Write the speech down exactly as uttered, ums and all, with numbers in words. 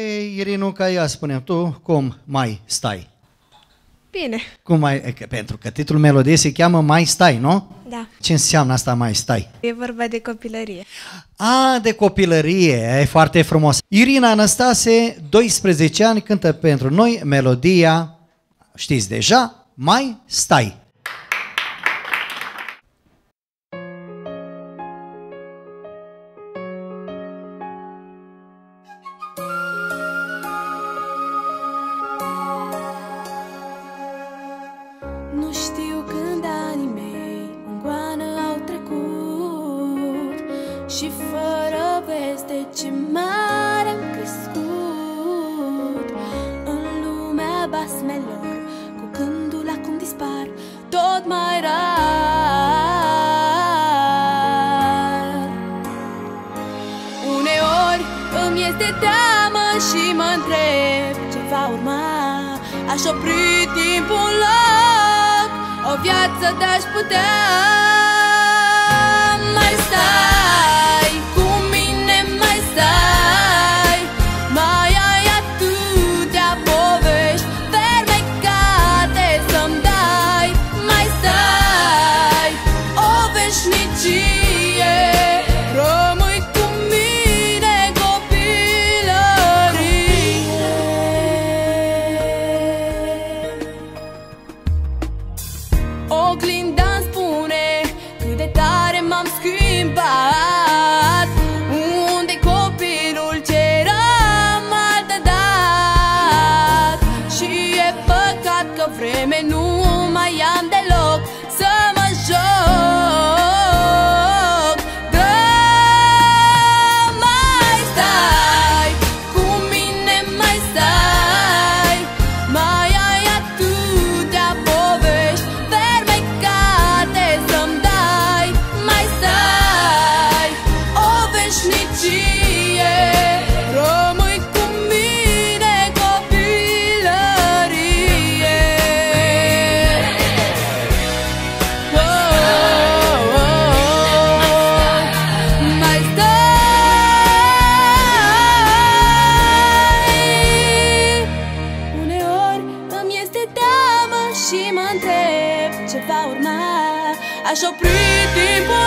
Ei, Irinuca, ia spune tu, cum mai stai? Bine. Cum mai, că, pentru că titlul melodiei se cheamă Mai stai, nu? Da. Ce înseamnă asta mai stai? E vorba de copilărie. A, de copilărie, e foarte frumos. Irina Anastase, doisprezece ani, cântă pentru noi melodia, știți deja, Mai stai. Nu știu când anii mei în goană au trecut și fără veste ce mare am crescut. În lumea basmelor, cu gândul acum dispar tot mai rar. Uneori îmi este teamă și mă întreb ce va urma. Aș opri timpul loc, o viață de-aș putea. Mai stai cu mine, mai stai, mai ai atâtea povești fermecate să-mi dai. Mai stai o veșnicie, rămâi cu mine copilărie. Oglinda-mi spune cât de tare m-am schimbat. Unde-i copilul ce eram altădat? Și e păcat că vreme nu mai am deloc să mă joc. Drag, mai stai cu mine, mai stai, mai ai atâtea povești fermecate să-mi dai. Mai stai o veșnicie, rămâi cu mine copilărie. Oh, oh, oh. Mai stai. Uneori îmi este teamă și mă întreb ce va urma. Aș opri timpul